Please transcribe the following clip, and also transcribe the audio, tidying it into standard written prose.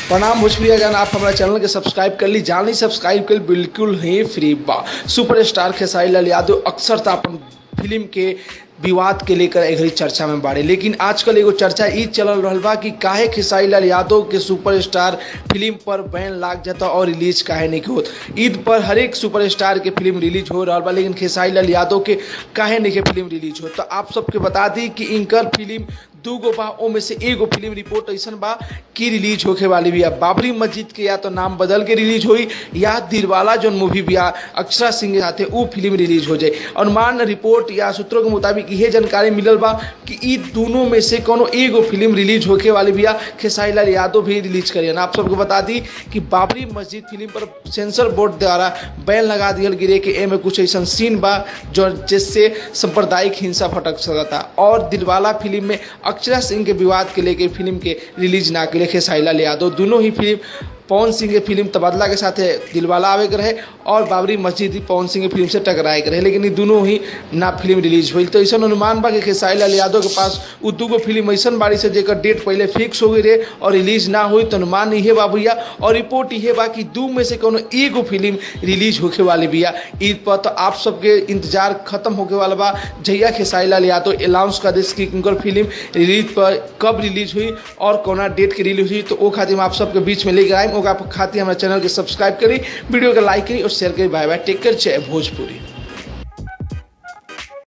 प्रणाम भोजपुरी जान, आप हमारे चैनल के सब्सक्राइब कर ली। जान ली सब्सक्राइब कर बिल्कुल ही फ्री बा। सुपरस्टार खेसारी लाल यादव अक्सर तो अपन फिल्म के विवाद के लेकर एक चर्चा में बाड़े, लेकिन आजकल एगो चर्चा ई चल रहा बा कि काहे खेसारी लाल यादव के सुपरस्टार फिल्म पर बैन लाग जाता और रिलीज काहे नहीं होत। ईद पर हर एक सुपरस्टार के फिल्म रिलीज हो रहा बा, लेकिन खेसारी लाल यादव के काहे नहीं के फिल्म रिलीज हो। तो आप सबके बता दी कि इनकर फिल्म दूगो बा, ओमे से एगो फिल्म रिपोर्ट ऐसा बा कि रिलीज होके वाली बिया। बाबरी मस्जिद के या तो नाम बदल के रिलीज हुई या दिलवाला जो मूवी बिया अक्षरा सिंह के साथे वो फिल्म रिलीज हो जाए। अनुमान रिपोर्ट या सूत्रों के मुताबिक यह जानकारी मिलल बा कि ई दोनों में से कोनो एगो फिल्म रिलीज होके वाली बिया। खेसारी लाल यादव भी रिलीज करियन। आप सबको बता दी कि बाबरी मस्जिद फिल्म पर सेंसर बोर्ड द्वारा बैन लगा दिया गिरे कि एमे कुछ ऐसा सीन बा जो जिससे सांप्रदायिक हिंसा भड़क सकता। और दिलवाला फिल्म में अक्षरा सिंह के विवाद के लेके फिल्म के रिलीज ना के लिए खेसारी लाल यादव दोनों ही फिल्म पवन सिंह के फिल्म तबादला के साथ दिलवाला आवे के रहे और बाबरी मस्जिद पवन सिंह की फिल्म से टकराए के रहे, लेकिन ये दोनों ही ना फिल्म रिलीज हुई। तो ऐसा अनुमान बा कि खेसारी लाल यादव के पास वो दूगो फिल्म ऐसा बाड़ी से जेकर डेट पहले फिक्स हो गई रहे और रिलीज ना हुई। तो अनुमान ये बा भैया और रिपोर्ट ये बा कि दू में से कोनो एगो फिल्म रिलीज होके वाली बिया ईद पर। तो आप सबके इंतजार खत्म होके वाला बा जहिया खेसारी लाल यादव अनाउंस कर दे कि उनकर फिल्म रिलीज पर कब रिलीज हुई और कोना डेट के रिलीज हुई। तो वो खातिर आप सबके बीच में लेकर आए। खातिर हमारे चैनल के सब्सक्राइब करी, वीडियो को लाइक करी और शेयर करी। बाय बाय, टेक केयर, जय भोजपुरी।